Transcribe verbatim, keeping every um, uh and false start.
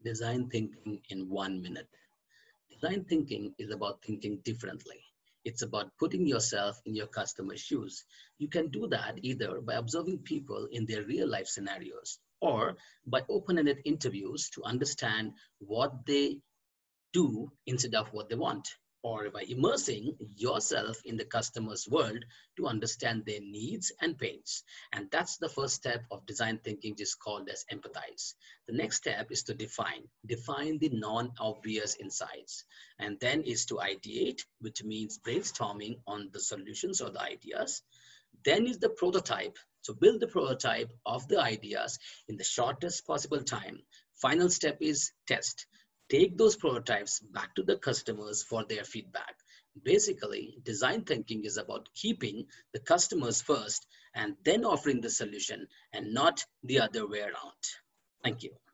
Design thinking in one minute. Design thinking is about thinking differently. It's about putting yourself in your customer's shoes. You can do that either by observing people in their real life scenarios or by open-ended interviews to understand what they do instead of what they want, or by immersing yourself in the customer's world to understand their needs and pains. And that's the first step of design thinking, just called as empathize. The next step is to define, define the non-obvious insights. And then is to ideate, which means brainstorming on the solutions or the ideas. Then is the prototype. So build the prototype of the ideas in the shortest possible time. Final step is test. Take those prototypes back to the customers for their feedback. Basically, design thinking is about keeping the customers first and then offering the solution, and not the other way around. Thank you.